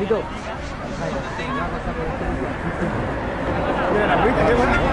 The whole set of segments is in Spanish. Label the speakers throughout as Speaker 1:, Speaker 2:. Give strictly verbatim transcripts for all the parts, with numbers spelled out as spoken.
Speaker 1: Carlito.
Speaker 2: Mira la agüita, qué buena.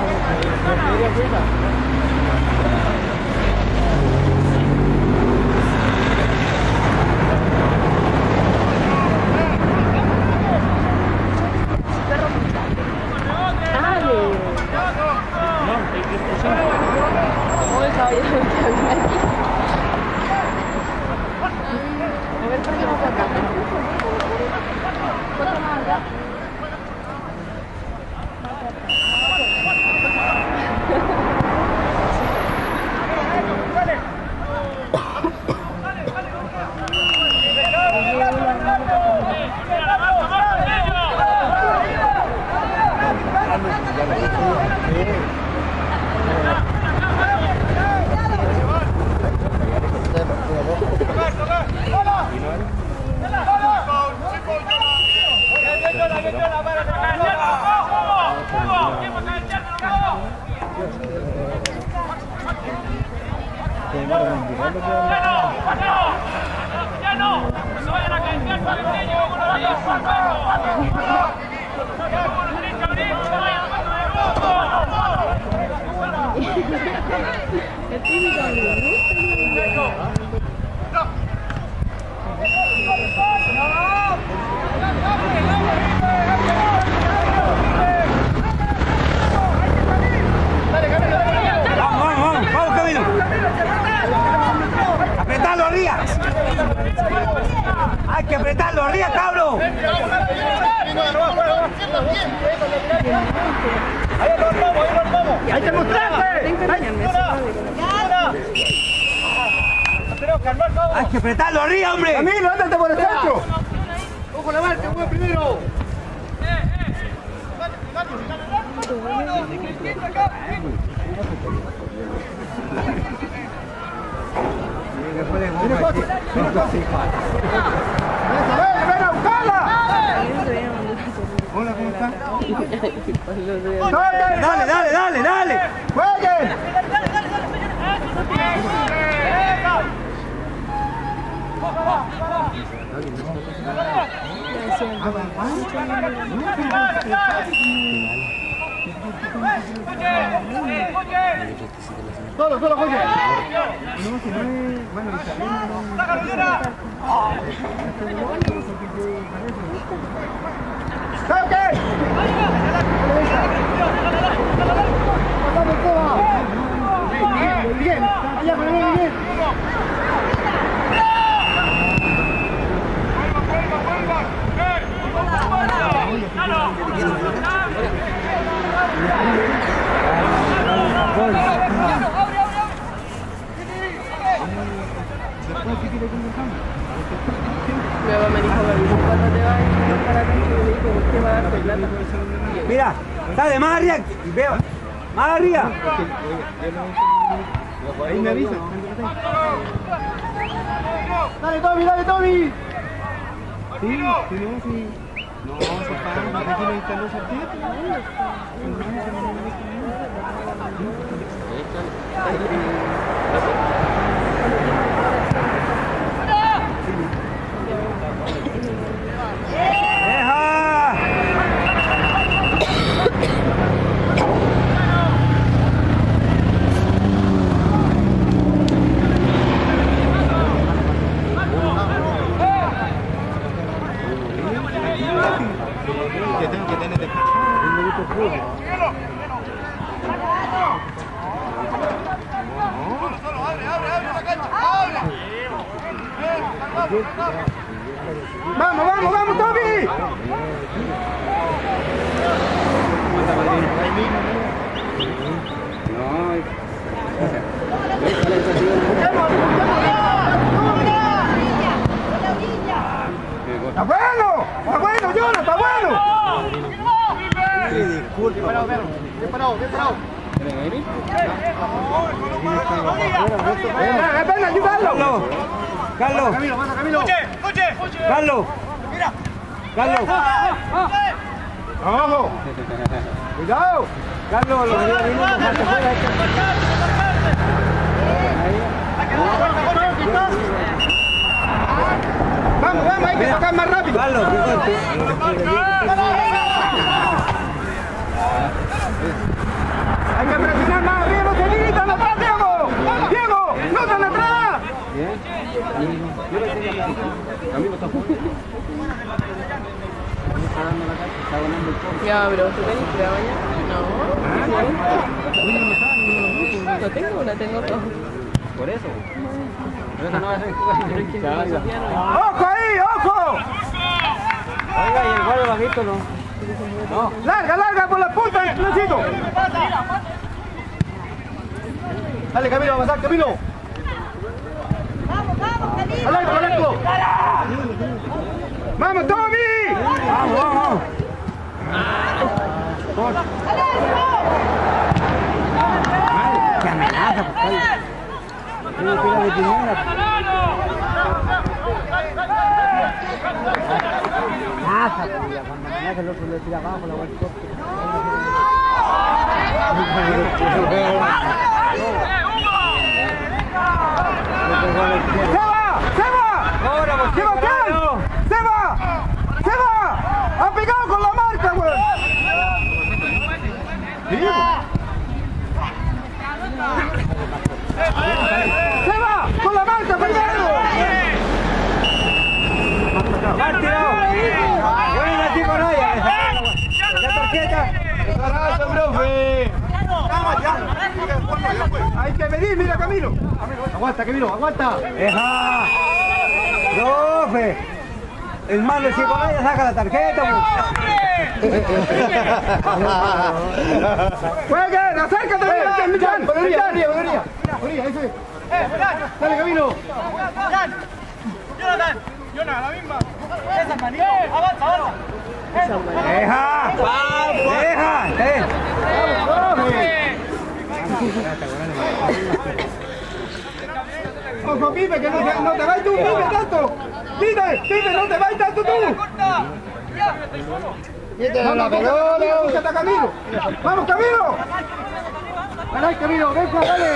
Speaker 3: ¡Hay que apretarlo arriba, cabrón!
Speaker 2: ¡Hay que mostrarse!
Speaker 3: ¡Hay que apretarlo arriba, hombre!
Speaker 2: ¡Camilo, ándate por el centro! ¡Ojo la marca, buen primero! ¡Viene fácil! ¡Viene fácil! ¡Ven a buscarla! Hola, ¿cómo están?
Speaker 3: ¡Dale, dale, dale, dale!
Speaker 2: ¡Jueguen! Solo, solo, Jorge. No, si no es... Bueno, ¡Toque! Bien, allá, por ahí, bien.
Speaker 1: Luego me dijo, cuando te vas para la cancha, le dije, ¿por qué va a darte plata?
Speaker 3: Mira, dale, más arriba, veo, más arriba.
Speaker 2: Ahí me avisa. Dale, Tommy, dale, Tommy. Sí, sí, no, sí. No, se paran, aquí no están los artistas. Que tengo que tener de ¡Vamos, vamos, vamos, Tommy! ¡Está bueno! ¡Está bueno, Jonathan! ¡Está bueno! Sí, disculpa. Bien parado, bien parado, bien parado. ¡Ven, ayúdalo!
Speaker 3: Carlos.
Speaker 2: Camilo, pasa, Camilo.
Speaker 4: ¡Coche! ¡Coche!
Speaker 3: Carlos.
Speaker 4: ¡Mira!
Speaker 3: Carlos.
Speaker 2: ¡Abajo! ¡Cuidado!
Speaker 3: Carlos, lo que viene a fuera.
Speaker 2: Vamos, vamos, hay que tocar más rápido.
Speaker 3: Carlos,
Speaker 2: hay que presionar más arriba, no se limitan atrás, Diego. Diego, no están atrás.
Speaker 1: Ya, pero ¿tú tenés que ir a bañar? No. No tengo, la tengo todo.
Speaker 3: por eso. Por eso no va a ser
Speaker 2: ¡Ojo ahí, ojo!
Speaker 3: Oiga, y el guardia bajito no. No.
Speaker 2: Larga, larga por la punta, Luisito. Dale, Camilo, avanzar, Camilo.
Speaker 4: Vamos, vamos, Camilo.
Speaker 2: Al arco, al arco. Vamos, Tommy.
Speaker 3: Vamos, vamos. ¡Qué amenaza, por favor! Tengo que ir a detener. Amenaza, cuando amenaza el otro le tira abajo la vuelta.
Speaker 2: ¡Seba! ¡Seba!
Speaker 3: ¡Ahora,
Speaker 2: ¡Sebastián! ¡Seba! ¡Seba! ¡Ha pegado con la marca, güey! ¡Seba! ¡Con la marca, pegado!
Speaker 3: ¡Mártiro! ¡Buena, chico, no! ¡Ya la tarjeta!
Speaker 2: ¡Carajo, profe! Hay que medir, mira, Camilo. Aguanta, Camilo, aguanta.
Speaker 3: ¡Deja! ¡Profe! El malo de chico, no, ya saca la tarjeta,
Speaker 2: ¡Jueguen! ¡Acércate! ¡Mira, Millán! ¡Podería, podería, podería! ¡Podería, ese! ¡Dale, Camilo!
Speaker 5: Jonathan, Jonathan, la misma. Esa manito. Avanza, avanza.
Speaker 3: ¡Deja! ¡Deja! ¡Eh!
Speaker 2: ¡Ojo, Pipe, que no te, no te vayas tú, Pipe, tanto! ¡Pipe, Pipe, no te vayas tanto tú! ¡Quítale la pelota! ¡Búscate a Camilo! ¡Vamos, Camilo! ¡Dale, Camilo! ¡Ven, Juan, dale!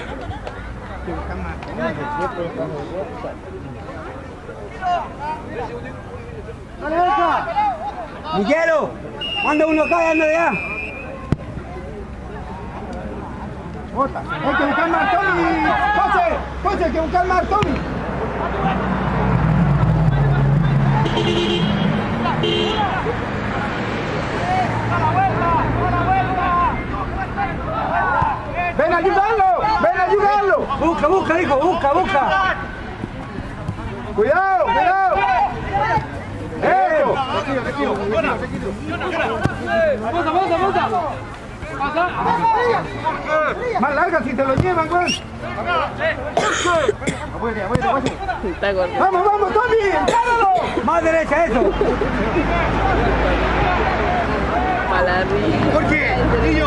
Speaker 2: ¡Dale, Beca!
Speaker 3: ¡Miguelo! ¡Manda uno acá, anda de allá!
Speaker 2: Bota. Hay que buscar más Tommy. José, José, hay que buscar más Tommy. Ven a ayudarlo, ven a ayudarlo.
Speaker 3: Busca, busca, hijo, busca, busca.
Speaker 2: Cuidado, cuidado. Eso. Más larga si te lo llevan, güey.
Speaker 1: Está gordo.
Speaker 2: Vamos, vamos, Tommy, encáralo.
Speaker 3: Más derecha, eso.
Speaker 1: Para arriba.
Speaker 2: ¿Por qué? Niño.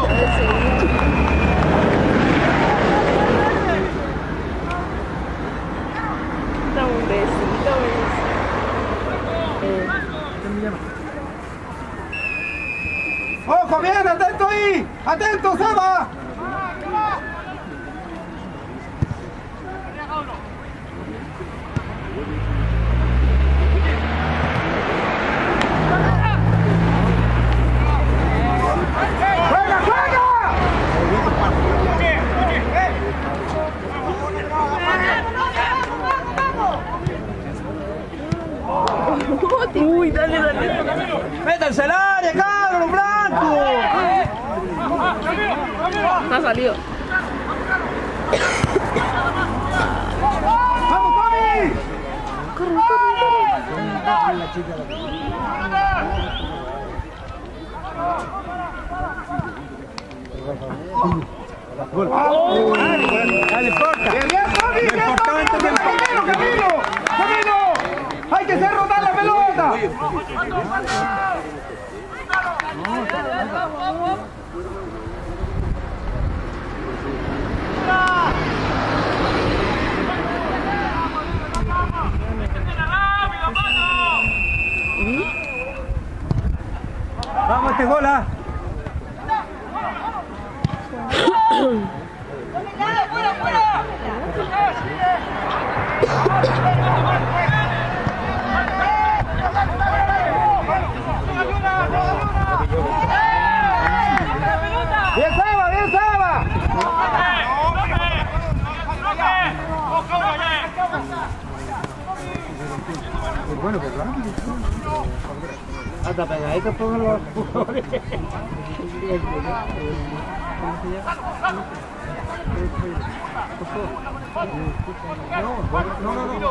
Speaker 1: Dame un besito, eh.
Speaker 2: ¡Ojo, bien! ¡Atento ahí! ¡Atento, Seba! ¡Juega, juega!
Speaker 1: Uy, dale, dale.
Speaker 3: ¡Métanse al área, cabrón, blanco!
Speaker 1: Ha salido.
Speaker 2: ¡Vamos, Tommy!
Speaker 1: Corre, corre,
Speaker 3: ¡Dale, corta!
Speaker 2: ¡Bien, bien, Tommy! ¡Bien, Tommy! ¡Camilo, Camilo! ¡Camilo! ¡Hay que hacer rodar la pelota!
Speaker 3: ¡Vamos, este gol, ah! Bueno, pues vamos. Hasta pegadito pongan los jugadores. No, no, no.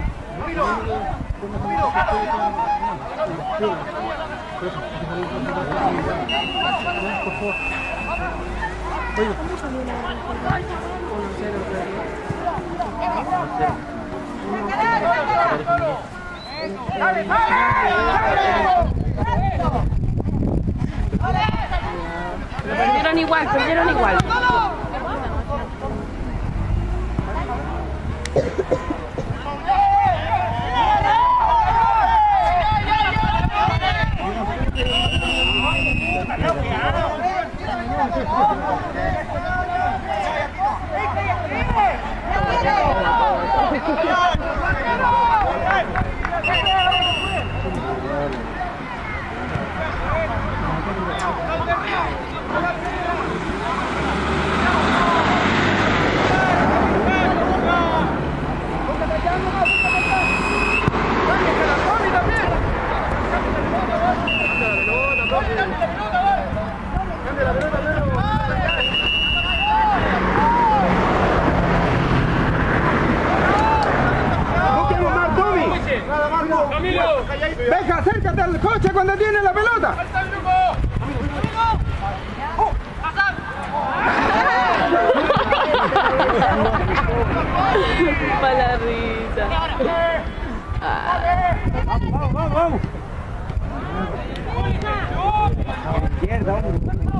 Speaker 1: Perdieron igual, perdieron igual.
Speaker 2: Venga, acércate al coche cuando tiene la pelota.
Speaker 1: Para la risa. Ah.
Speaker 3: Vamos, vamos, vamos. Izquierda, hombre.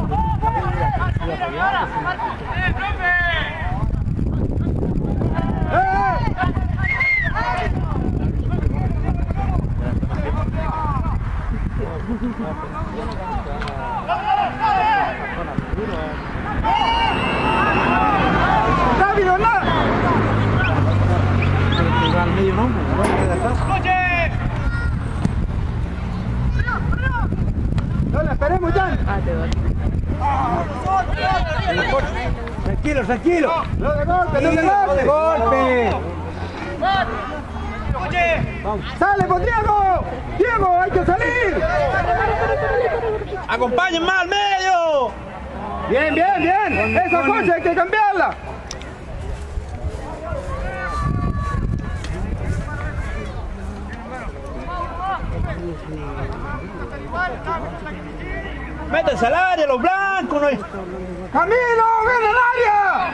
Speaker 2: ¡Rápido, no! No la esperemos ya.
Speaker 1: Ah, te va.
Speaker 3: Tranquilo, tranquilo.
Speaker 2: No de golpe, no de
Speaker 3: No de
Speaker 2: golpe.
Speaker 3: golpe.
Speaker 2: ¡Sale, pues Diego! ¡Diego, hay que salir!
Speaker 5: ¡Acompáñenme al medio!
Speaker 2: Bien, bien, bien. Esa coche hay que cambiarla.
Speaker 5: ¡Métanse al área, los blancos! No hay...
Speaker 2: ¡Camilo, ven al área!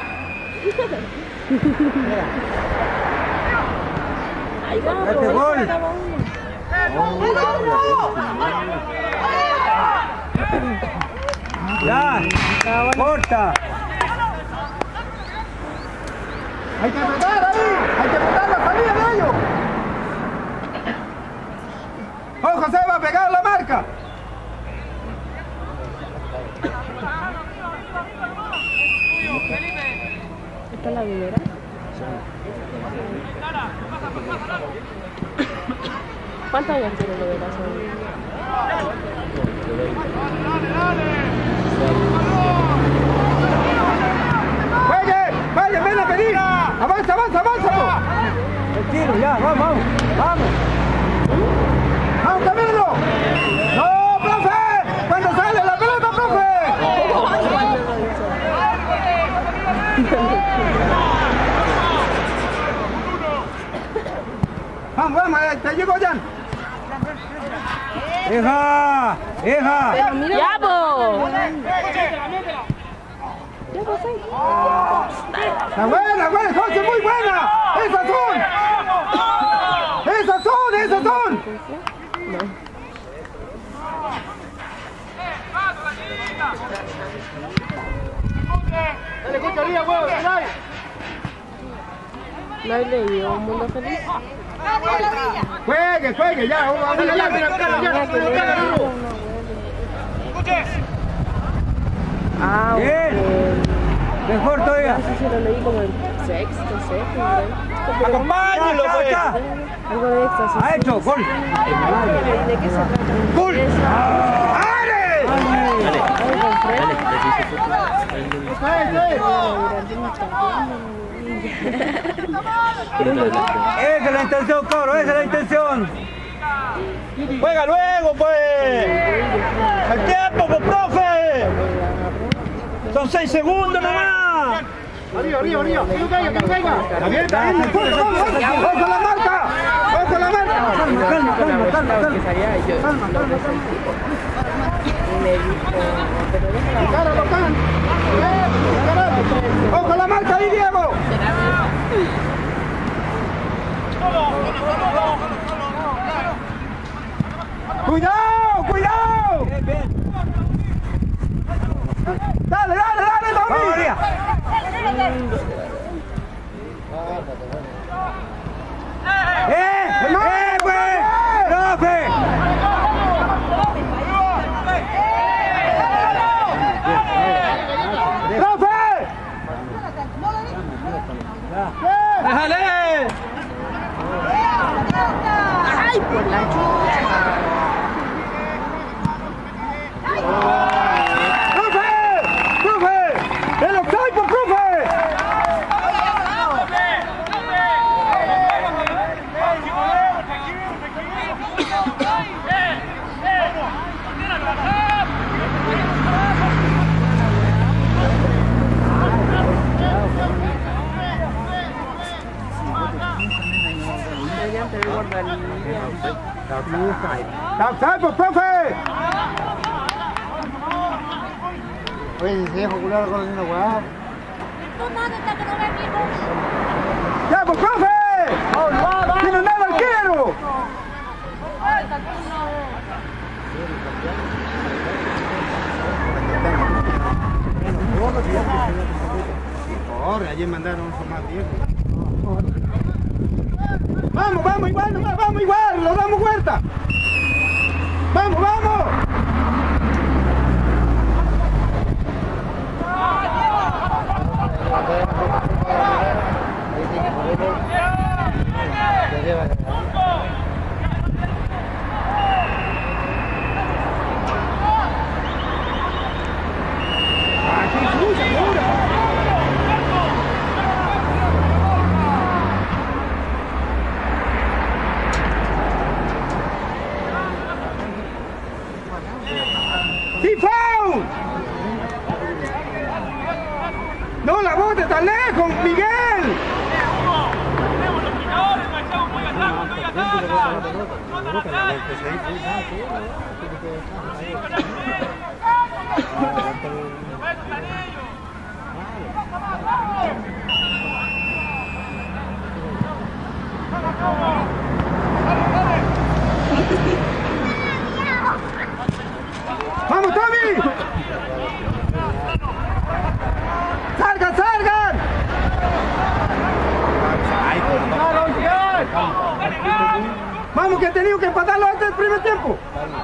Speaker 1: Ahí va,
Speaker 3: Este gol. Ya, corta.
Speaker 2: Hay que apretar ahí. Hay que apretar la salida de ellos. ¡Ojo, se va a pegar la marca!
Speaker 1: ¿Esta es la primera? ¿Cuántos años tiene lo de la
Speaker 2: ¡Juegue! ¡Vaya, ven a pedir! ¡Avanza, avanza, avanza!
Speaker 3: Tranquilo, ya, vamos, vamos. Vamos.
Speaker 2: ¡Vamos, Camilo! ¡No, profe! ¡Cuando sale la pelota, profe! Vamos, vamos, eh, te llego ya.
Speaker 3: ¡Hija! ¡Hija!
Speaker 1: ¡Ya, po! ¡Ya, po, sí!
Speaker 2: ¡Está buena, buena, José, muy buena! ¡Esas son! ¡Esas son, esas son!
Speaker 5: ¡Dale, escucha, Lía, huevo! ¡Dale!
Speaker 1: ¿No hay leído Un Mundo Feliz?
Speaker 2: Juegue, juegue, ya, vamos a
Speaker 5: Dale, ya, mira, cara, ya,
Speaker 1: Tenía que
Speaker 5: cara,
Speaker 1: leer
Speaker 5: Luro.
Speaker 1: uno,
Speaker 5: ¡Escuche!
Speaker 1: Ah,
Speaker 3: Bien.
Speaker 1: ok.
Speaker 3: Mejor todavía.
Speaker 1: No sé si lo leí como en sexto, séptimo. ¿no?
Speaker 5: ¡Acompáñenlo,
Speaker 3: Ya,
Speaker 5: pues!
Speaker 3: ya.
Speaker 1: Algo de éxtasis.
Speaker 3: Ha hecho, gol.
Speaker 1: ¿De qué se trata?
Speaker 3: Gol.
Speaker 1: Esa-
Speaker 2: ¡Are!
Speaker 1: Algo
Speaker 3: Esa es la intención, coro, esa es la intención.
Speaker 2: Juega luego, pues. El tiempo, pues, profe. Son seis segundos nomás.
Speaker 5: Arriba, arriba, arriba. Que no caiga, que no caiga.
Speaker 2: Está bien, está bien. ¡Vamos con la marca! ¡Vamos con la marca!
Speaker 3: Calma, calma, calma, calma, calma.
Speaker 1: Calma, calma, y me dijo, pero déjala.
Speaker 2: ¡Cáralo, can! ¡Vamos con la marca ahí, Diego! ¡Cuidado, cuidado!
Speaker 3: Bien, bien.
Speaker 2: ¡Dale, dale, dale, Tommy!
Speaker 3: Vamos, María. ¡Eh! ¡Eh, güey! ¡Profe!
Speaker 2: ¡Profe! ¡Déjale!
Speaker 1: ¡Ay, por la chucha!
Speaker 2: ¡Profe! ¡Profe! ¡El octavo, profe!
Speaker 1: Deberían tener guardaría.
Speaker 2: ¡Octavo, profe!
Speaker 3: Oye, si es popular con una weá.
Speaker 2: ¡Ya, pues, profe! ¡Tiene nada arquero!
Speaker 3: Corre, ayer mandaron un más viejo.
Speaker 2: ¡Vamos, vamos igual, nomás, vamos igual! ¡Lo damos vuelta! ¡Vamos, vamos! ¡Sí, foul! ¡No la bote tan lejos, Miguel! ¡Vamos, Tommy! ¡Salgan, salgan! ¡Vamos, que he tenido que empatarlo antes del primer tiempo!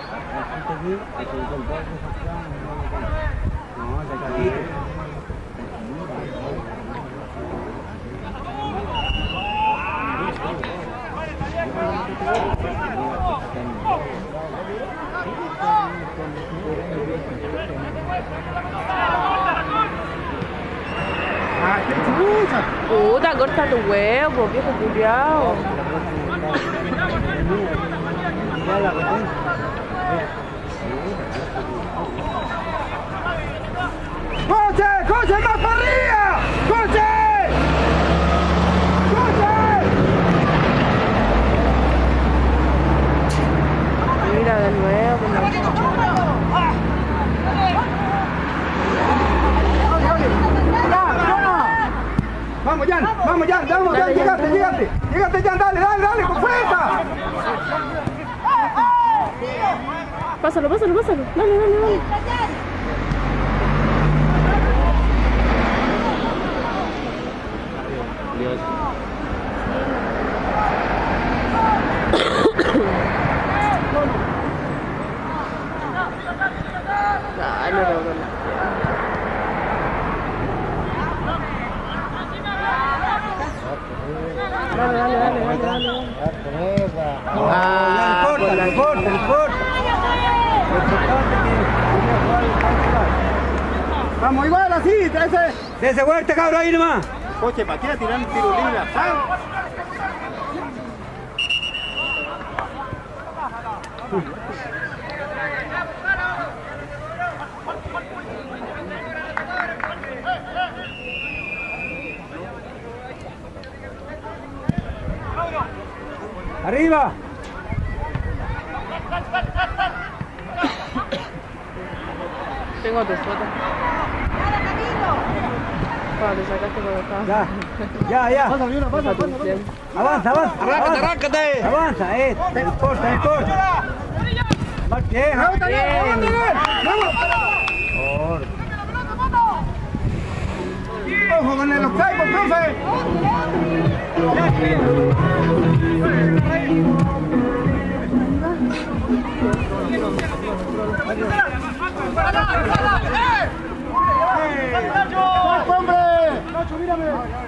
Speaker 2: ¡Ah, qué chucha!
Speaker 1: Puta, corta tu huevo, viejo culiao.
Speaker 2: ¡Coche! ¡Coche más para arriba! ¡Coche! ¡Coche!
Speaker 1: Mira de nuevo, con la chucha.
Speaker 2: Vamos, Jan, vamos, Jan, vamos, Jan, llegate, llegate, llegate, Jan, dale, dale, dale, con fuerza.
Speaker 1: Pásalo, pásalo, pásalo. Dale, dale, dale. Ay, no, no, no. Dale, dale, dale, dale, dale.
Speaker 3: Ah, no importa, no importa, no importa. Lo importante es que quería jugar el partido.
Speaker 2: Vamos igual así, ese.
Speaker 3: Dese vuelta, cabrón, ahí nomás.
Speaker 2: Coche, ¿para qué tirar un tiro libre? ¿Sabes?
Speaker 3: Arriba.
Speaker 1: Tengo tu foto. Cuando te sacaste cuando estabas.
Speaker 3: Ya, ya, ya.
Speaker 2: Pasa, Viola, pasa, pasa, pasa.
Speaker 3: Avanza, avanza.
Speaker 2: Arráncate, arráncate.
Speaker 3: Avanza, eh. No importa, no importa. Más bien,
Speaker 2: ¡Vamos, Daniel! ¡Vamos, Daniel! ¡Vamos! ¡Ojo con el octavo, profe! ¡Hombre! ¡Nacho, mírame!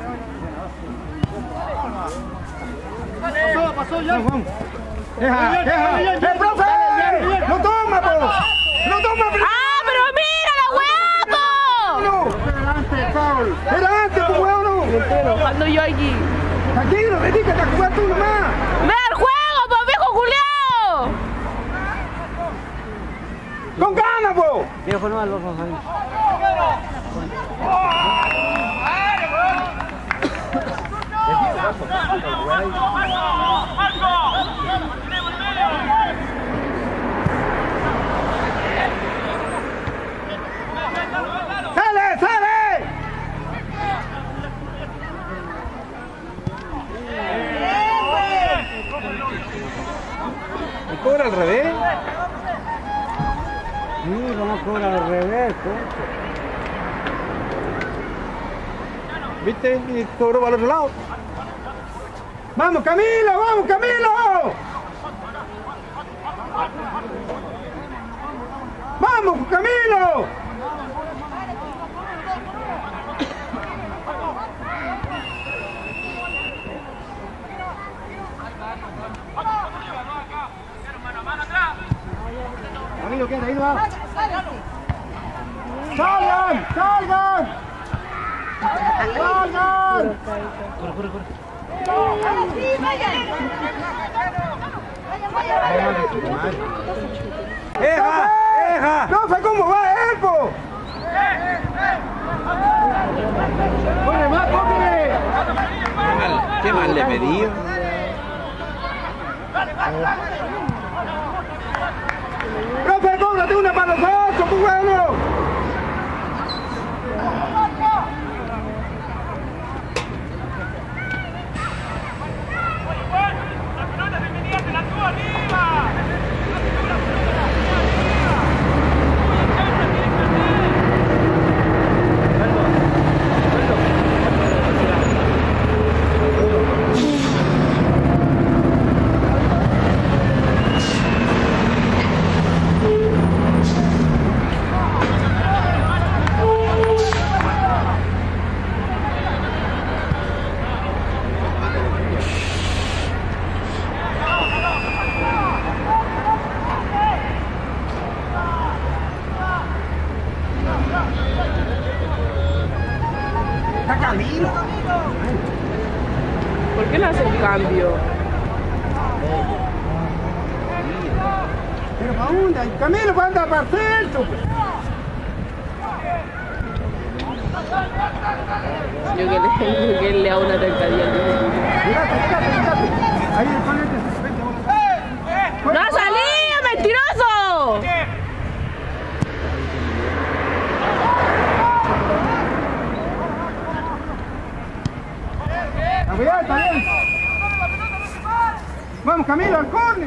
Speaker 2: Pasó, pasó ya. Deja, deja. ¡Eh, profe! ¡No toma, po! ¡No toma!
Speaker 1: ¡Ah, pero mira la hueá,
Speaker 2: ¡No! ¡Adelante, Paul! ¡Adelante, tu huevo, no!
Speaker 1: po! Ando yo aquí.
Speaker 2: Tranquilo, dedícate a jugar tú nomás.
Speaker 1: ¡Ve al juego, po, viejo culiao!
Speaker 2: ¡Con ganas, po!
Speaker 3: viejo no, los ojos ahí.
Speaker 2: ¡Sale, sale!
Speaker 3: ¿Y cobra al revés? Sí, ¿cómo cobra al revés, concha?
Speaker 2: ¿Viste? Y cobró para el otro lado. ¡Vamos, Camilo! ¡Vamos, Camilo! ¡Vamos, Camilo! Camilo, ¿qué? Ahí va. ¡Salgan! ¡Salgan! ¡Salgan!
Speaker 3: Corre, corre, corre.
Speaker 4: Ahora sí, vayan. Vayan, vayan.
Speaker 3: ¡Eja! ¡Eja!
Speaker 2: ¡Profe, cómo va él, po! ¡Corre más, corre!
Speaker 6: Qué mal, qué mal le pedí.
Speaker 2: ¡Profe, cóbrate una para nosotros, pues bueno!
Speaker 1: ¿Por qué no hace el cambio?
Speaker 2: Pero para dónde, Camilo, para andar para el centro.
Speaker 1: Yo que le, que le hago una trancadilla.
Speaker 2: Mirate, mirate, mirate. Ahí, ponete.
Speaker 1: ¡No ha salido, mentiroso!
Speaker 2: Está bien, está bien. Vamos, Camilo, al córner.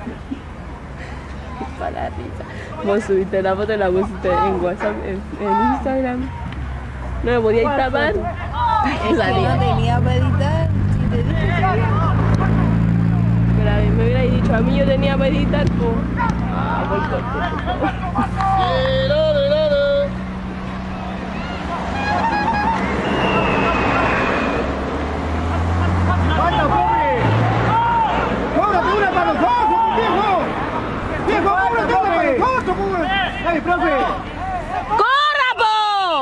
Speaker 1: Para la risa. Vos subiste la foto y la pusiste en WhatsApp, en, en Instagram. No me podíais tapar.
Speaker 4: Es que no tenía para editar. Si te dije que
Speaker 1: Pero a mí me hubierais dicho, a mí yo tenía para editar, pues. Ah, por corte, por favor.
Speaker 2: ¡Vaya, pobre! ¡Cóbrate una para nosotros, viejo! ¡Viejo, cóbrate una para nosotros, pobre! ¡Ay, profe!
Speaker 1: ¡Corra, po!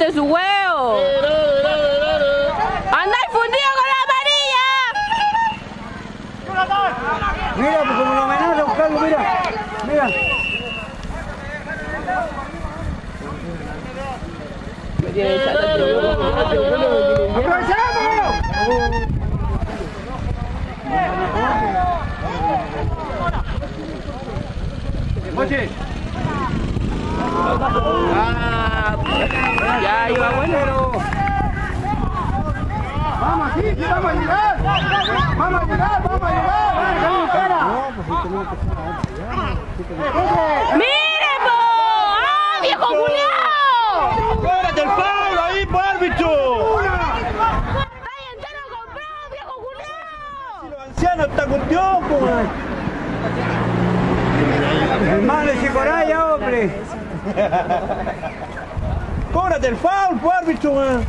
Speaker 1: de su huevo. ¡Anda y fundido con la amarilla!
Speaker 3: Mira, pues como lo amenaza, buscarlo, mira. Mira.
Speaker 1: Me tiene chata,
Speaker 2: Oye.
Speaker 1: Ah, ya iba bueno.
Speaker 2: Vamos, sí, sí, vamos a llegar. Vamos a llegar, vamos a llegar.
Speaker 1: ¡Mire, po! ¡Ah, viejo culiao!
Speaker 5: ¡Cóbrate el foul ahí, por árbitro!
Speaker 1: ¡Ay, entero comprado, viejo culiao!
Speaker 5: Los ancianos está con Dios, pues.
Speaker 3: Hermano de Chicoraya, hombre.
Speaker 5: ¡Cóbrate el foul, por árbitro, man!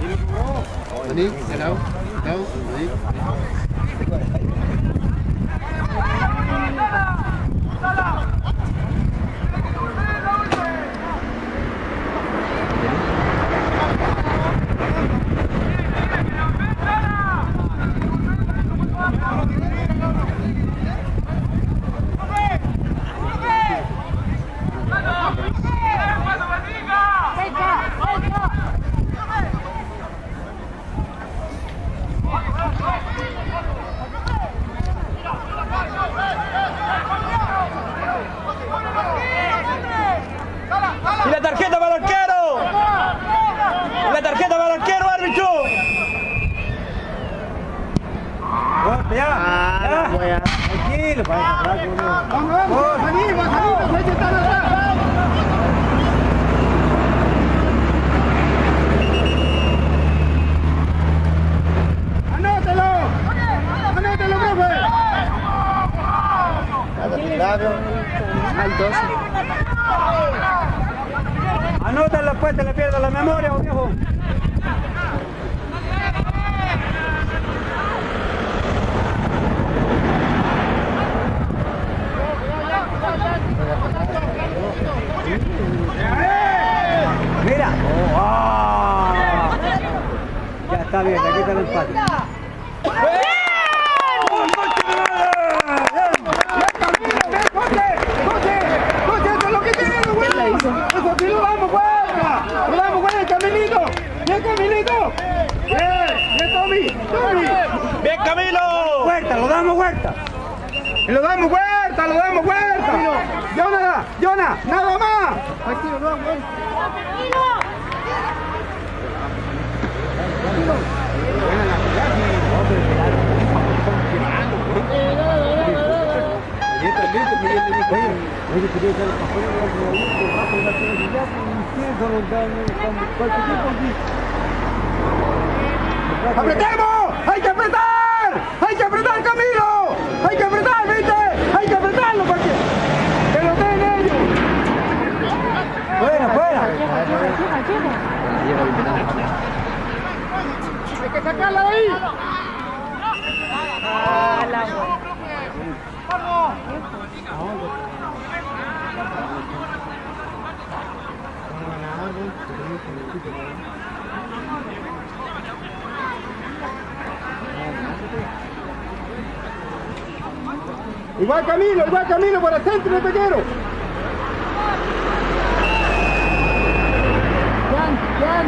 Speaker 5: ¡Y la tarjeta para el arquero! ¡Y la tarjeta para el arquero, árbitro!
Speaker 3: Ya, ya. Tranquilo, para atrás,
Speaker 2: Vamos, vamos, salimos, salimos, hay que estar atrás. ¡Anótelo! ¡Anótelo, profe!
Speaker 1: Al doce.
Speaker 3: Anótalo, pues te le pierda la memoria, viejo. Mira. Oh, ya está bien, aquí está el empate.
Speaker 5: ¡Bien, Camilo!
Speaker 3: ¡Huerta, lo damos huerta!
Speaker 2: ¡Lo damos vuelta, lo damos vuelta! ¡Jonah, Jonah, nada más! Aquí lo damos vuelta. ¡Apretemos! ¡Hay que apretar! ¡Hay que apretar, Camilo! ¡Hay que apretar, viste! ¡Hay que apretarlo para que, que lo den ellos!
Speaker 3: ¡Fuera, fuera!
Speaker 2: ¡Hay que sacarla de ahí!
Speaker 1: Ah, la
Speaker 2: Igual Camilo, igual Camilo para el centro de Peguero. Jan, Jan.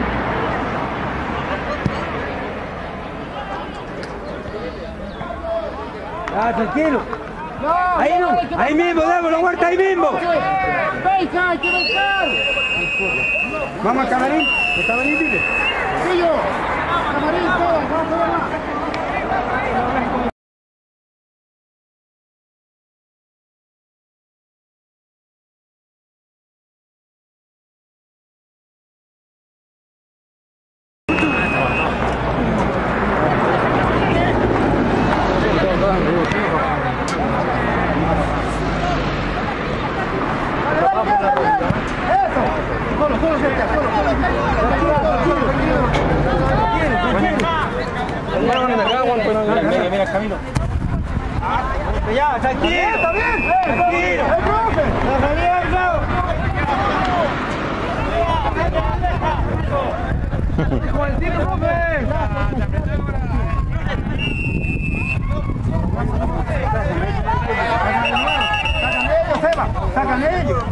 Speaker 3: Ah, tranquilo.
Speaker 2: No,
Speaker 3: Ahí no, ahí mismo, démoslo, huerta, ahí mismo.
Speaker 2: ¡Venga, hay que vencer!
Speaker 3: Vamos al camarín, el camarín, dile.
Speaker 2: ¡Sillo! ¡Camarín, todos! ¡Vamos a ver más!
Speaker 5: Mira, Camilo.
Speaker 3: Ya, tranquilo.
Speaker 2: ¡Está bien!
Speaker 3: Tranquilo.
Speaker 2: ¡El profe!
Speaker 3: ¡La salida,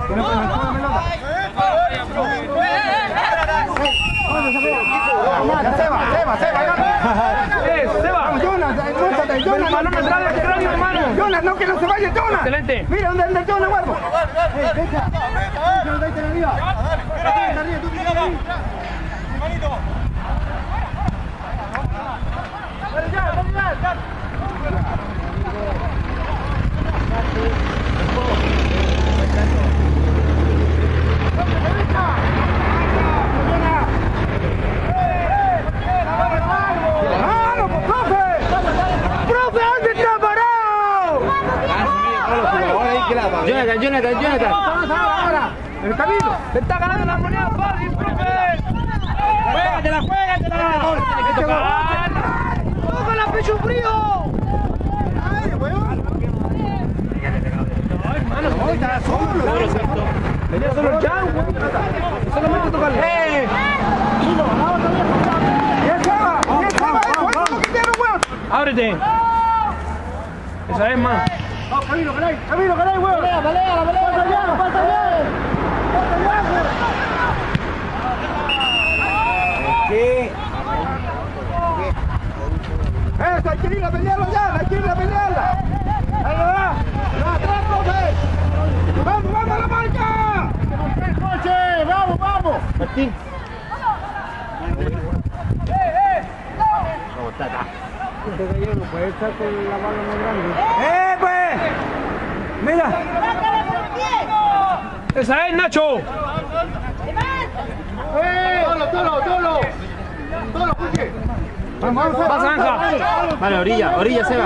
Speaker 2: Ya se va, se va, se va.
Speaker 5: ¡Eh, se va!
Speaker 2: Jonas, muéstrate, Jonas.
Speaker 5: El balón atrás del cráneo, hermano.
Speaker 2: Jonas, no, que no se vaya Jonas.
Speaker 5: Excelente.
Speaker 2: Mira dónde anda Jonas, guardo. Eh, deja. Deja, deja arriba. Deja arriba, tú tienes ahí. Manito. Dale ya, dale ya.
Speaker 3: Jonathan, Jonathan, Jonathan.
Speaker 2: Ahora, el camino.
Speaker 5: ¡Se está ganando la moneda fácil, profe! ¡Juégatela, juégatela! ¡Tiene que tocar! ¡Toca la pecho frío!
Speaker 2: Ay, weón.
Speaker 5: ¡Ay, hermano!
Speaker 2: No, está solo.
Speaker 5: Venía solo el Jan, güey. Solamente tocarle. ¡Eh!
Speaker 2: Ya se va, ya se va. Eso es lo que quiero, weón.
Speaker 5: ¡Ábrete! Esa es más.
Speaker 2: Vamos, Camilo, Caray, Camilo, Caray, weón. Pelea, pelea, pelea. Pasa ya, pasa ya. Pasa ya, weón.
Speaker 3: ¿Qué?
Speaker 2: Eso, hay que ir a pelearlo ya, hay que ir a pelearla. Ahí va. Va atrás, profe. Vamos, vamos a la marca. Coche, vamos, vamos. Martín.
Speaker 3: Este no puede estar con la mano más grande. ¡Eh, pues! ¡Mira!
Speaker 5: ¡Esa es, Nacho!
Speaker 2: ¡Eh! ¡Tolo, tolo, tolo! ¡Tolo, Cuche! Vamos, vamos,
Speaker 5: ¡Pasa, Anja!
Speaker 3: Vale, orilla, orilla se va.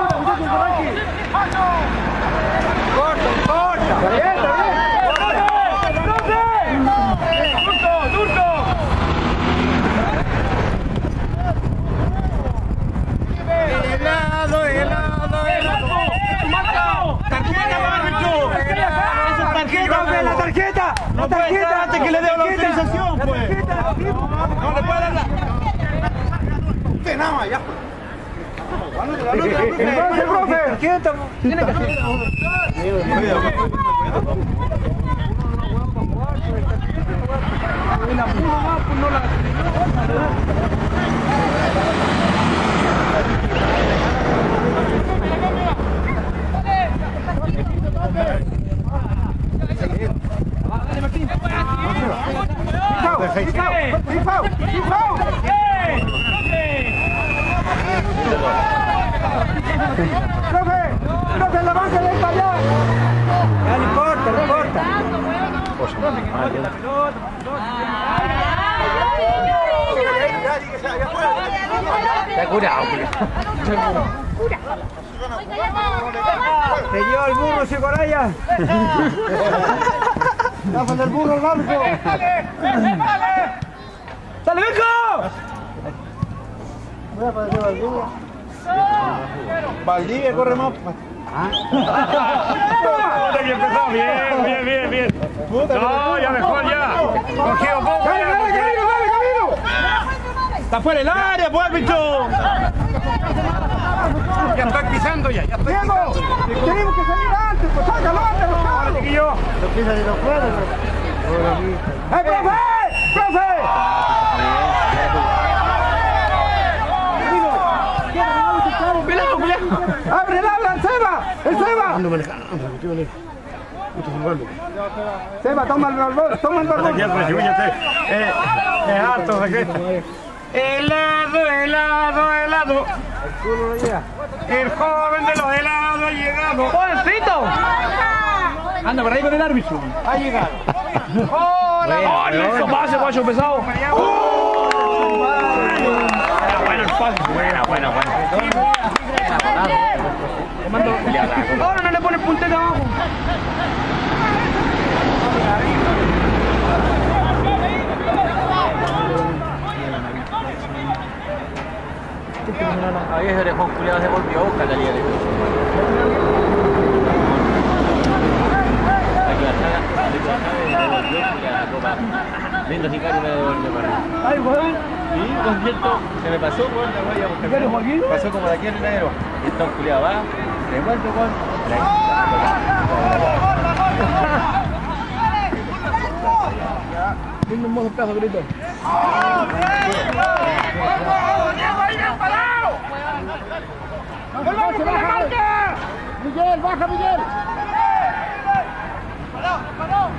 Speaker 2: ¡Corta, corta! ¡Está bien, está bien!
Speaker 5: ¡Helado, helado, helado! ¡Tarjeta, árbitro! ¡Esa es tarjeta,
Speaker 3: ¡Profe, la tarjeta!
Speaker 5: ¡No
Speaker 3: ¡La
Speaker 5: puede
Speaker 3: tarjeta!
Speaker 5: estar antes que le dé la autorización, pues! ¡No le puede dar la...
Speaker 2: ¡Usted nada más, ya!
Speaker 3: ¡Profe, profe! ¡Tarjeta!
Speaker 5: Tiene que hacer...
Speaker 2: ¡Profe! ¡Profe, la banca de esta allá!
Speaker 3: Ya no importa, no importa.
Speaker 6: Está curado,
Speaker 3: Se lleva el burro, Sigoraya.
Speaker 2: ¡Ya fue el burro, el barco!
Speaker 5: ¡Dale, Beco!
Speaker 2: Voy a aparecer Valdivia. Valdivia corre más.
Speaker 5: Puta que empezó, bien, bien, bien, bien. No, ya mejor ya. Cogido poco.
Speaker 2: ¡Dale, dale, Camilo, dale, Camilo!
Speaker 5: Está fuera el área, pues, árbitro.
Speaker 6: Ya estoy pisando ya, ya estoy
Speaker 2: ¡Diego!
Speaker 6: pisando.
Speaker 2: ¡Tenemos que salir antes! ¡Pues sácalo antes, los cabros!
Speaker 5: Chiquillo.
Speaker 2: ¡Lo pisa de los fuera! ¡Eh, profe! ¡Profe!
Speaker 5: Pelado, pelado.
Speaker 2: ¡Abre el habla, el Seba! ¡El Seba! Seba, toma el balón, toma el balón.
Speaker 5: Eh, es harto, helado, helado, helado. El joven de los helados ha llegado. ¡Jovencito! Anda por ahí con el árbitro.
Speaker 2: Ha llegado.
Speaker 5: ¡Hola! ¡Oh, listo! ¡Pase, guacho pesado! Era bueno el pase. Buena, buena, buena. Ahora no le pone puntete abajo.
Speaker 6: Ahí ese orejón culiado se volvió a buscar la liga de lindo sicario me devolvió para arriba.
Speaker 5: Ay, weón.
Speaker 6: Sí, con cierto, se me pasó, weón, la voy a buscar.
Speaker 5: ¿Quieres, Joaquín?
Speaker 6: Pasó como de aquí al heladero. Y está un culiado va, revuelto con...
Speaker 3: Tiene un mozo pedazo grito.
Speaker 2: ¡Vamos, Diego, ahí bien parado! ¡Vamos con la marca! Miguel, baja, Miguel. ¡Parado, parado!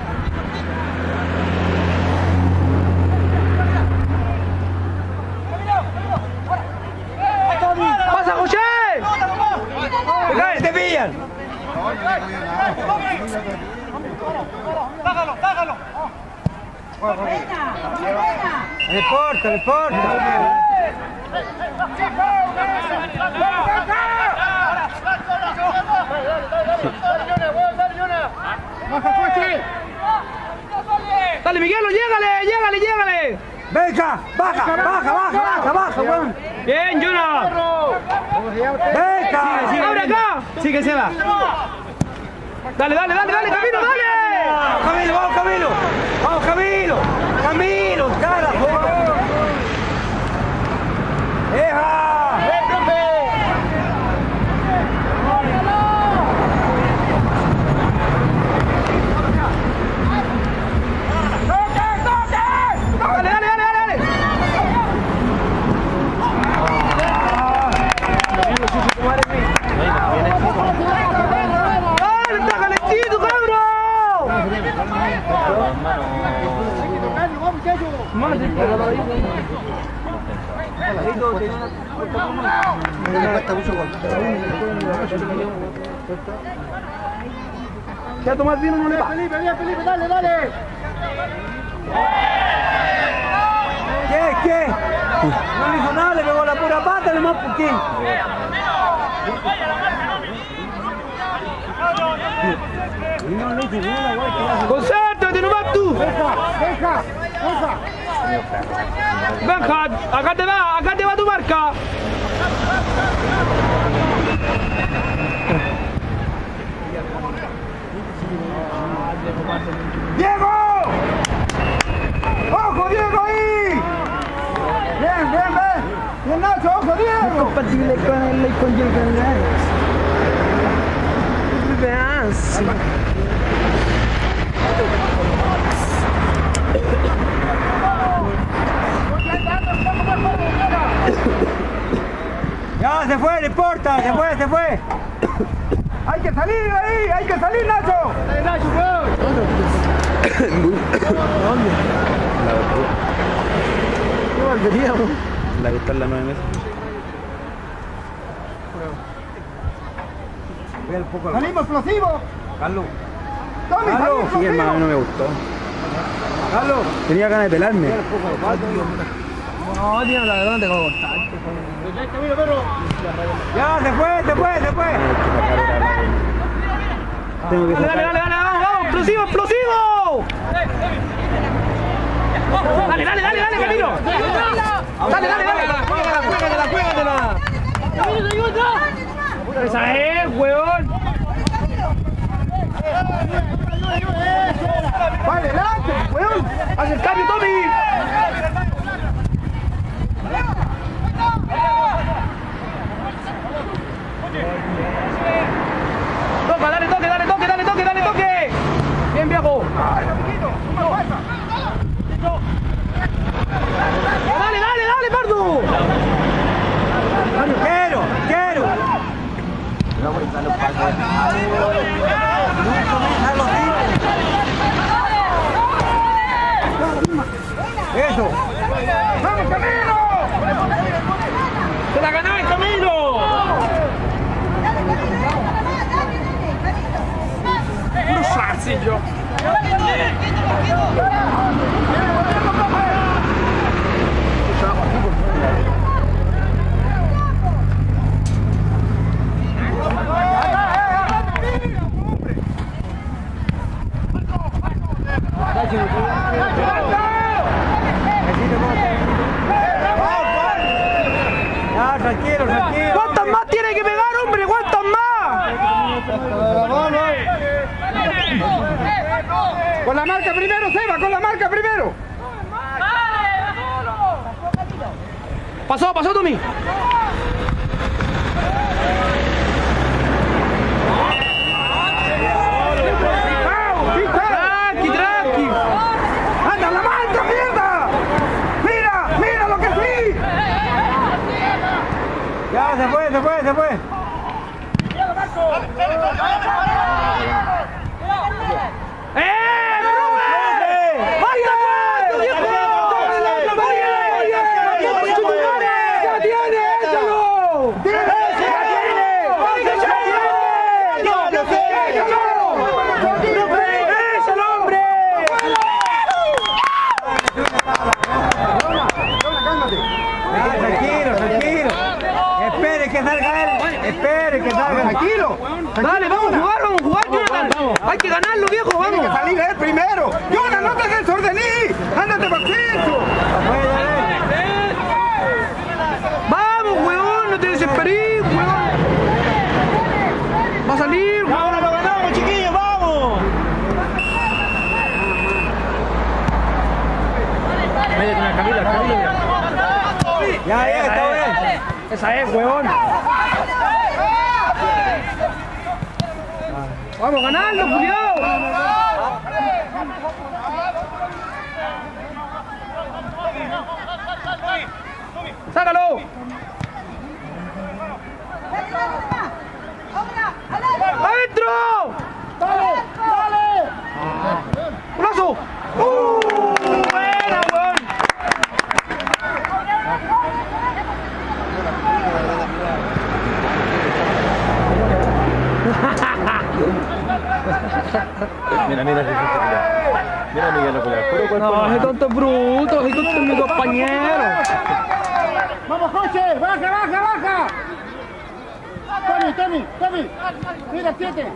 Speaker 5: ¡Pasa, José! ¡Te pillan!
Speaker 2: ¡Tágalo, tágalo!
Speaker 3: ¡Le porta, le porta!
Speaker 5: ¡Dale, Miguelo, llégale, llégale, llégale!
Speaker 3: ¡Venga! ¡Baja, baja, baja, baja, baja, weón!
Speaker 5: ¡Bien, Yuna!
Speaker 3: ¡Venga!
Speaker 5: ¡Abre acá!
Speaker 3: ¡Sigue, se va!
Speaker 5: ¡Dale, dale, dale, dale, Camilo, dale!
Speaker 3: ¡Camilo, vamos, Camilo! ¡Vamos, Camilo! ¡Camilo, carajo! ¡Eja!
Speaker 2: ¡Ven, profe!
Speaker 5: ¡Dale, dale, dale, dale! ¡Dale, está calentito, cabrón! ¿Qué a tomar vino no le va?
Speaker 2: Felipe, bien, Felipe, dale, dale.
Speaker 3: ¿Qué, qué? No le hizo nada, le pegó la pura pata, le más poquín. Y no le hizo nada, güey.
Speaker 5: ¡Concéntrate nomás tú!
Speaker 2: Deja, deja, deja.
Speaker 5: Benja, acá te va, acá te va tu marca.
Speaker 2: ¡Diego! ¡Ojo, Diego ahí! Bien, bien, bien. Bien, Nacho, ojo, Diego.
Speaker 3: Compatible con el ley con Diego.
Speaker 5: Veas.
Speaker 3: Ya, se fue, le importa, se fue, se fue.
Speaker 2: Hay que salir de ahí, hay que salir, Nacho. Dale, Nacho,
Speaker 6: La que está en la nueve meses.
Speaker 2: Salimos explosivo.
Speaker 3: Carlos.
Speaker 2: Tommy, salimos
Speaker 3: Carlos,
Speaker 6: Sí, hermano,
Speaker 2: explosivo.
Speaker 6: no me gustó.
Speaker 3: Carlos.
Speaker 6: Tenía ganas de pelarme.
Speaker 3: No, tío, la verdad te voy a cortar. Ya, se fue, se fue, se fue.
Speaker 6: Tengo que
Speaker 5: Dale, dale, dale, dale, vamos, vamos, explosivo, explosivo. Dale, dale, dale, dale, Camilo. Dale, dale, dale.
Speaker 3: Juégatela, juégatela, juégatela.
Speaker 5: Esa es, weón.
Speaker 2: Va adelante, weón.
Speaker 5: Haz el cambio, Tommy. Toca, dale toque, dale toque, dale toque, dale toque. Bien, viejo. Dale, dale, dale, Pardo.
Speaker 3: Quiero, quiero. Eso.
Speaker 2: ¡Vamos, Camilo!
Speaker 5: ¡Te la ganás, Camilo! ¡No sencillo!
Speaker 3: Ya, tranquilo, tranquilo.
Speaker 5: ¿Cuántas más tiene que pegar, hombre? ¿Cuántas más?
Speaker 2: Con la marca primero, Seba, con la marca primero.
Speaker 5: Pasó, pasó, Tommy. Tranqui, tranqui.
Speaker 2: ¡Anda, la
Speaker 3: se fue, se fue, se fue.
Speaker 5: ¡Eh, Rubén! ¡Vaya, viejo! ¡Ya tiene, échalo!
Speaker 3: Tranquilo, tranquilo. Espere que salga él. Espere que salga.
Speaker 2: Tranquilo.
Speaker 5: Dale, vamos a jugar, vamos a jugar, Jonathan. Hay que ganarlo, viejo,
Speaker 2: Tiene que
Speaker 5: vamos.
Speaker 2: salir él primero. Jonathan, no te desordení. Ándate poquito.
Speaker 5: Vamos, weón, no te desesperes, weón. Va a salir, weón.
Speaker 3: Ahora lo ganamos, chiquillos, vamos.
Speaker 6: Métete una Camila, Camila.
Speaker 3: Ya, ya, está bien.
Speaker 5: Esa es, weón. Vamos a ganarlo, cuidado. Sácalo. ¡Adentro!
Speaker 2: Dale, dale.
Speaker 5: ¡Brazo! ¡Uh! ¡Buena, weón!
Speaker 6: Mira, mira, mira, Miguel Ocular. Puro cuerpo.
Speaker 5: No, ese tonto es bruto, ese tonto es mi compañero.
Speaker 2: Vamos, coche. Baja, baja, baja. Tony, Tony, Tony. Mira, siete.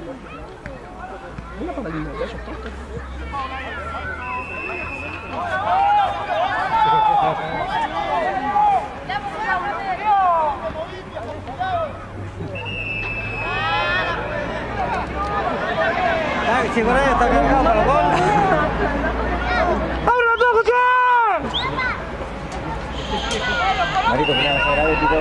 Speaker 3: Ah, chico, ya está cargado para el gol.
Speaker 5: ¡Abre los ojos, John!
Speaker 6: Marito, mira, esa grave tipo.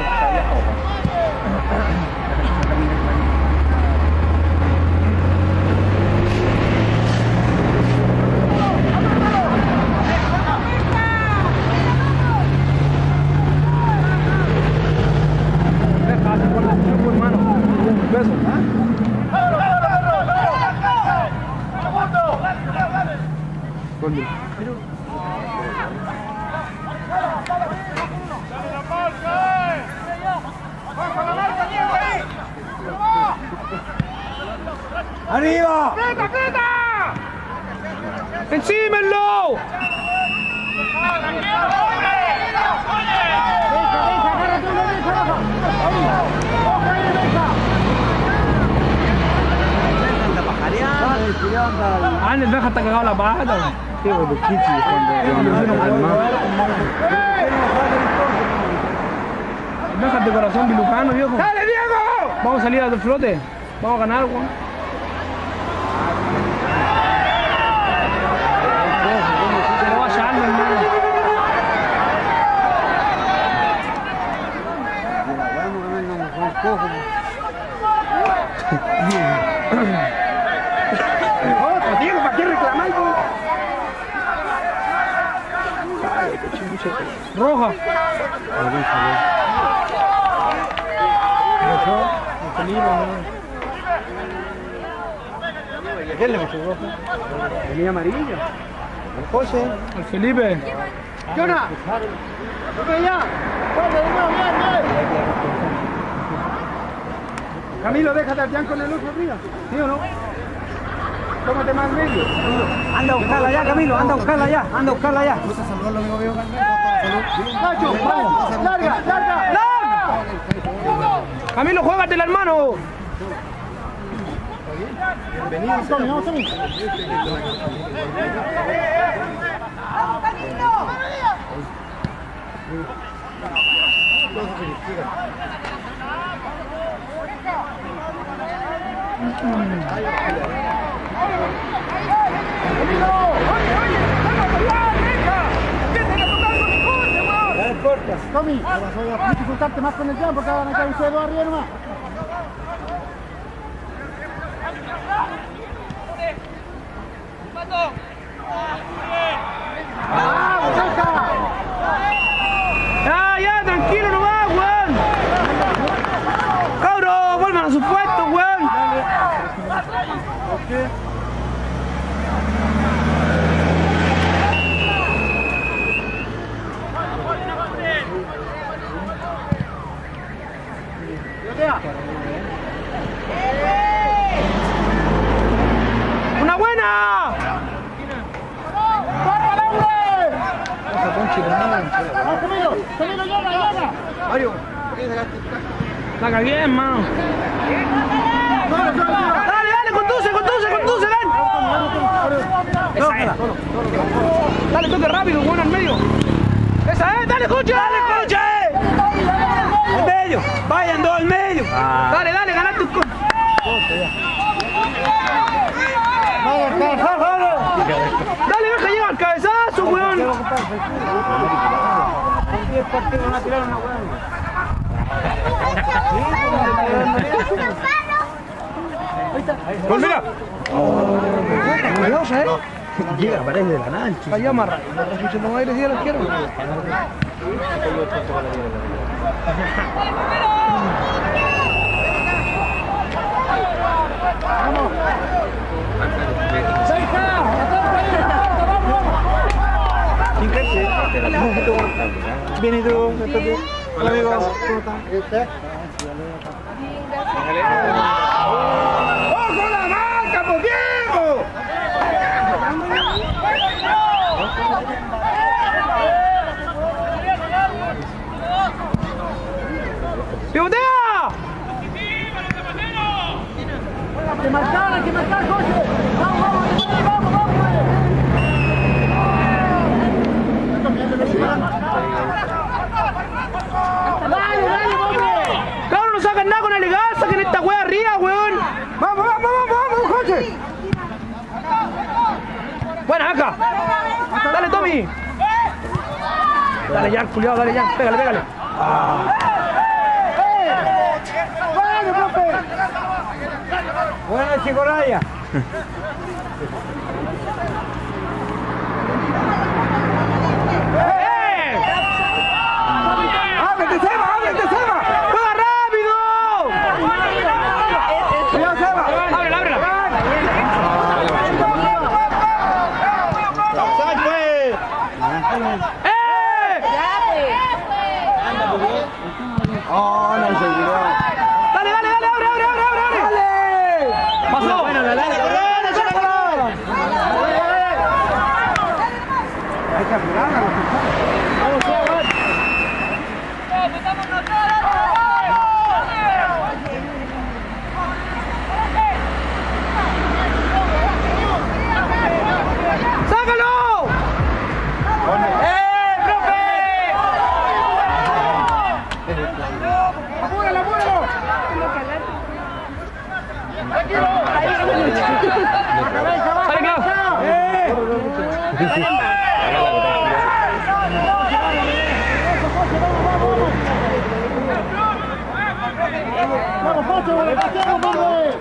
Speaker 3: ¡Arriba!
Speaker 2: ¡Aprieta, aprieta!
Speaker 5: ¡Encímenlo!
Speaker 2: Deja, deja, agárrate una deja, baja. Ahí. Ojo ahí, deja.
Speaker 3: Anda pajareando, el tío anda.
Speaker 5: Ah, el deja está cagado la pata.
Speaker 3: Sí, pues los chichis cuando
Speaker 5: El deja de corazón bilucano, viejo.
Speaker 2: ¡Dale, Diego!
Speaker 5: Vamos a salir al flote. Vamos a ganar, weón. No va a hallarlo, hermano.
Speaker 3: Vamos a vernos con cojo.
Speaker 2: Otro, Diego, ¿para qué reclamáis?
Speaker 5: Roja.
Speaker 3: ¿Quién le metió rojo? Tenía amarillo. El José.
Speaker 5: Al Felipe.
Speaker 2: ¡Jonah! ¡Ok, ya! ¡Fuerte, de nuevo, bien, bien! Camilo, déjate al Jan con el otro arriba. ¿Sí o no? Tómate más medio.
Speaker 3: Anda a buscarla ya, Camilo, anda a buscarla ya, anda a buscarla ya.
Speaker 2: Nacho, vamos, larga, larga.
Speaker 5: Camilo, juégatela, hermano.
Speaker 2: Vamos, Tommy, vamos, Tommy. Tommy, voy a dificultarte más con el jump porque van a caer ustedes dos arriba nomás. ¡Vamos, César!
Speaker 5: Ya, ya, tranquilo nomás, weón.
Speaker 2: Mario, ¿por qué sacaste?
Speaker 5: La cagué, hermano. Dale, dale, conduce, conduce, conduce, ven. Esa es. Dale, toque rápido, bueno, al medio. Esa es, dale, coche, dale, coche.
Speaker 3: Al medio, vayan dos al medio.
Speaker 5: Ah. Dale, dale, ganaste un coche. Dale, deja llevar al cabezazo, weón.
Speaker 2: Pues mira.
Speaker 3: Curiosa, ¿eh? Llega, parece de la nada.
Speaker 5: Ahí amarra. Escuchando aire, sí, a la izquierda.
Speaker 2: Vamos.
Speaker 3: Bien, ¿y tú? Hola, amigo. ¿Cómo estás?
Speaker 2: ¡Ojo la marca, por tiempo!
Speaker 5: ¡Pivotea!
Speaker 2: ¡Hay que marcar, hay que marcar, coche! ¡Vamos, vamos, vamos, vamos! ¡Dale, dale, hombre!
Speaker 5: ¡Cabrón, no sacan nada con elegancia! ¡Que en esta wea arriba, weón!
Speaker 2: ¡Vamos, vamos, vamos, vamos, coche!
Speaker 5: ¡Buena, acá! ¡Dale, Tommy! Dale ya, culiado, dale ya, pégale, pégale.
Speaker 2: ¡Vale, profe!
Speaker 3: Buenas, chico Raya.
Speaker 5: ¡Eh!
Speaker 2: ¡Ábrete, Seba! ¡Ábrete, Seba!
Speaker 5: ¡Juega rápido!
Speaker 2: ¡Cuidado, Seba!
Speaker 5: ¡Ábrela, ábrela! ¡Eh!
Speaker 2: ¡Oh, no se olvidó!
Speaker 5: ¡Dale, dale, dale! ¡Abre, abre, abre, abre!
Speaker 2: ¡Dale!
Speaker 5: ¡Pasó! Bueno, dale, dale, dale, sácalo.
Speaker 2: Hay que apurarla, vamos, Seba.
Speaker 5: ¡Sácalo! ¡Eh, profe!
Speaker 2: ¡Apúralo, apúralo!
Speaker 5: ¡Sale, Clau!
Speaker 2: ¡Vamos, Pocho! ¡Vamos, hombre!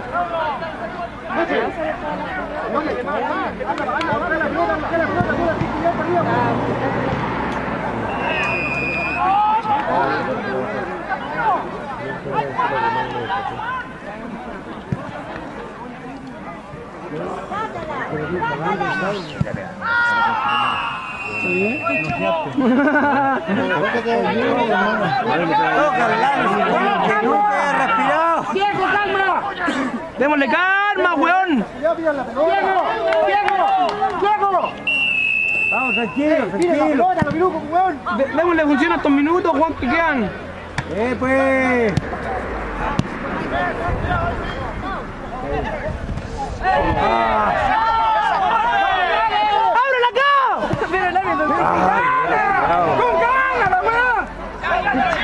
Speaker 5: ¡Viejo, calma! ¡Démosle calma, weón!
Speaker 2: ¡Diego! ¡Diego! ¡Diego!
Speaker 3: Vamos, tranquilo,
Speaker 2: ¡Mira la
Speaker 3: tranquilo.
Speaker 2: pelota, los minutos, weón!
Speaker 5: De- Démosle función a estos minutos, Juan, que quedan.
Speaker 3: Eh, pues.
Speaker 5: ¡Ábrela acá! ¡Mira el árbitro!
Speaker 2: ¡Con ganas, la weá!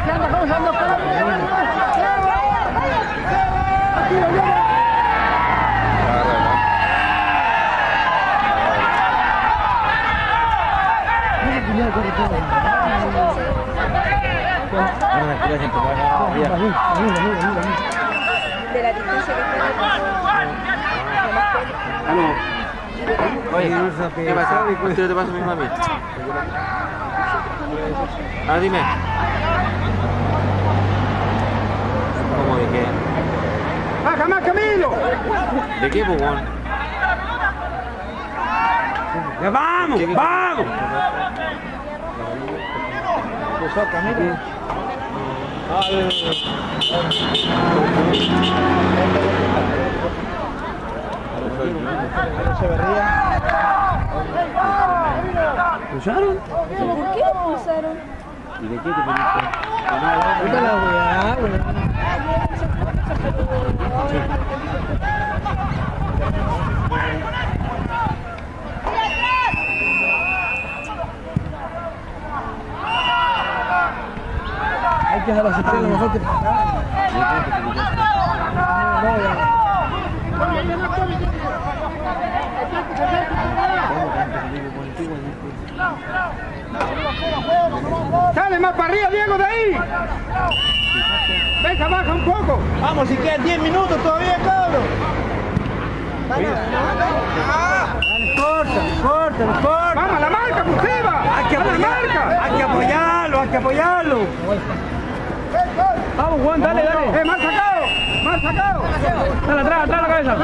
Speaker 4: De la distancia que está
Speaker 6: Ah, no. Oye, ¿qué pasa? ¿Por qué no te pasa mi mami? Ah, dime. ¿Cómo de qué?
Speaker 2: ¡Baja más, Camilo!
Speaker 6: ¿De qué, Bugón?
Speaker 3: ¡Ya vamos! ¡Vamos!
Speaker 4: ¿Por qué lo usaron?
Speaker 3: ¿Y de qué te pediste?
Speaker 2: Puta la weá, weón. Hay que dejar la sección a nosotros. No, ya.
Speaker 5: Sale más para arriba, Diego, de ahí. Venga, baja un poco.
Speaker 2: Vamos, si quedan diez minutos todavía, cabrón.
Speaker 3: Corta, corta, corta.
Speaker 5: Vamos a la marca, Puseba.
Speaker 3: Hay que
Speaker 5: a la
Speaker 3: apoyarlo,
Speaker 5: marca.
Speaker 3: hay que apoyarlo, hay que apoyarlo.
Speaker 5: Vamos, Juan, dale, dale. Eh, más sacado, más sacado. Dale, atrás, atrás la cabeza.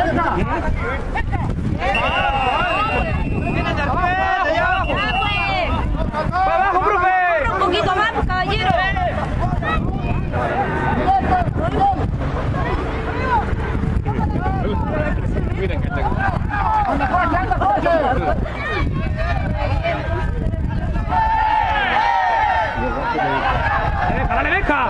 Speaker 5: ¡Para abajo, profe!
Speaker 4: Un poquito más, caballero.
Speaker 5: ¡Dale, venga!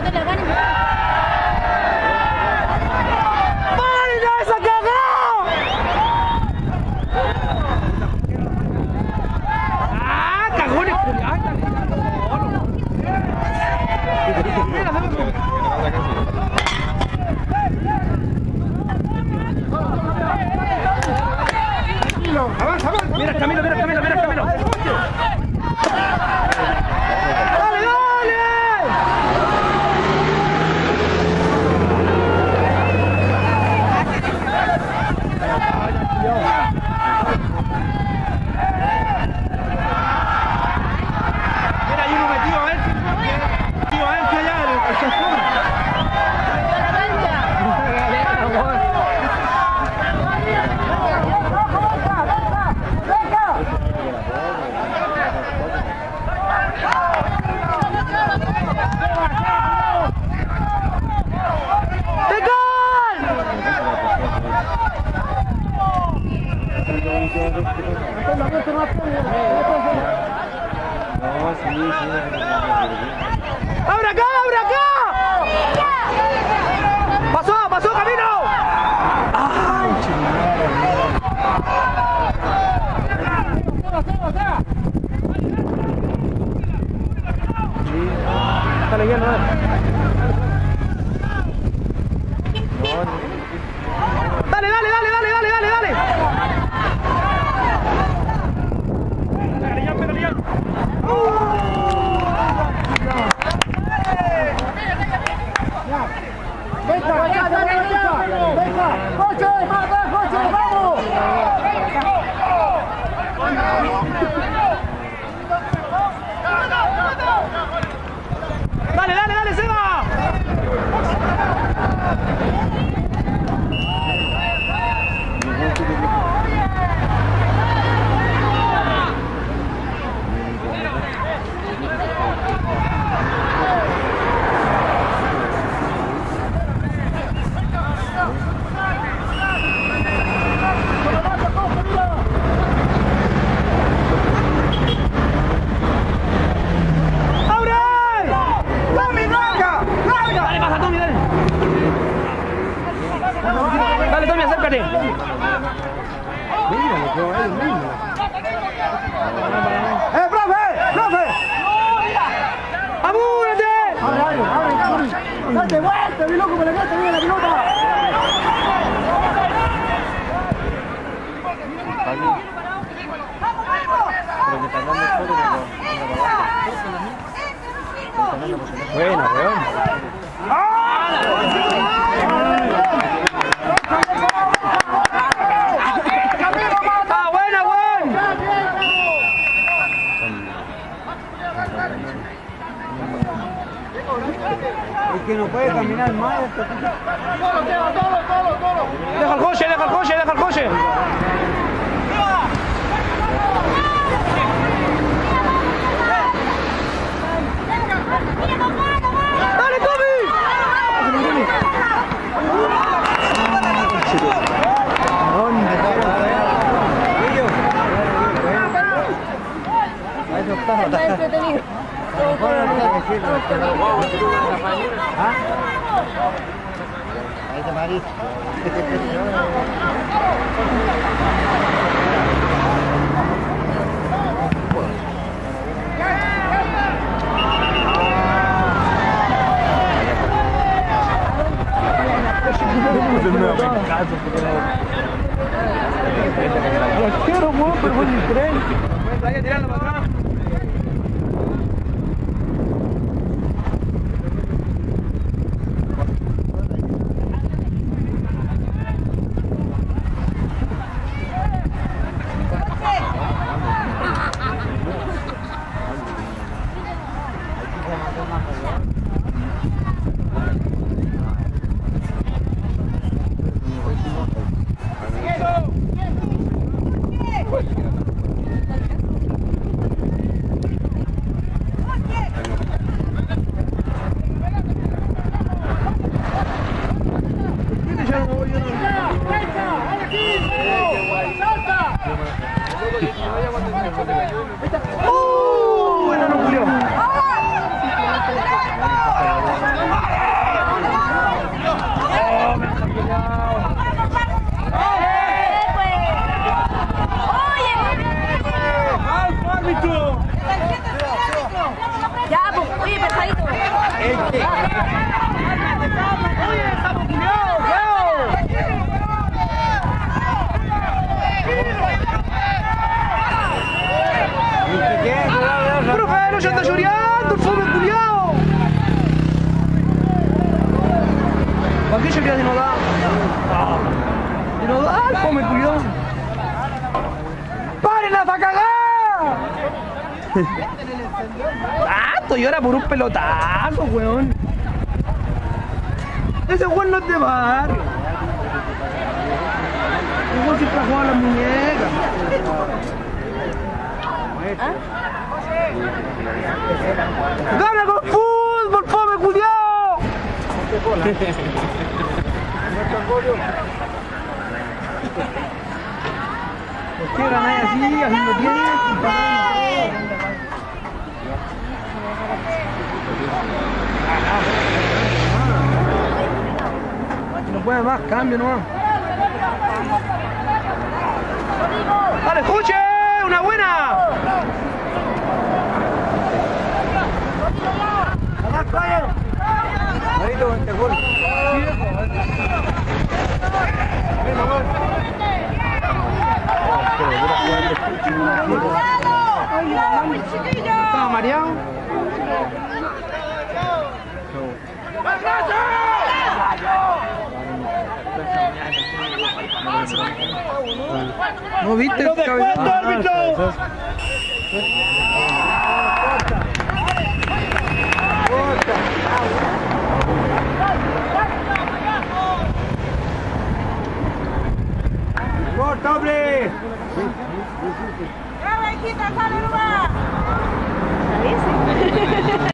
Speaker 5: Avanza, avanza. Mira el camino, mira el camino, mira el camino. ¡Dale, dale! Mira, hay uno metido a ver si metido a ver si allá el chascón. ¡Abre acá, abre acá! ¡Pasó, pasó, camino! ¡Ay, Dale, bien, no. Dale, dale, dale, dale, dale, dale, dale. Pégale ya, pégale ya.
Speaker 2: ¡Venga, venga, venga! ¡Venga! ¡Coche! ¡Más, coche! ¡Vamos!
Speaker 5: Dale, dale, dale, Seba. Dale, Tommy, acércate. ¡Eh, profe! ¡Profe! ¡Apúrate!
Speaker 2: ¡Abre, abre, abre! ¡Date vuelta, mi loco, para que te viene la pelota!
Speaker 3: Buena, weón.
Speaker 5: ¡Ah, buena, weón!
Speaker 3: Es que no puede caminar más.
Speaker 5: Deja el coche, deja el coche, deja el coche. ¡Dale, Tommy!
Speaker 4: Está entretenido.
Speaker 3: ¿Ah? Ahí está Maris.
Speaker 5: Los quiero, weón, pero fue diferente. Vaya tirando para atrás. ¡Uh! Bueno, no Julio.
Speaker 4: Ya, pues, oye, pesadito.
Speaker 5: Oye, estamos culiados, weón. Pero Pedro ya está llorando, el fome culiao. ¿Para qué lloría de no da? De no da, el fome culiao. ¡Paren hasta cagar! ¡Tanto! Llora por un pelotazo, weón. Ese weón no es de barrio. El weón siempre ha jugado a las muñecas. ¡Gana con fútbol, fome culiao! ¿Por qué ganáis así, haciendo tiempo? No puede más, cambio nomás. ¡Dale, escuche! ¡Una buena!
Speaker 3: Marito, este gol.
Speaker 5: ¿Estaba mareado? ¿No viste el
Speaker 2: ¡Descuento, árbitro!
Speaker 3: ¡Corta, hombre!
Speaker 4: ¡Ya, hijita, sale nomás!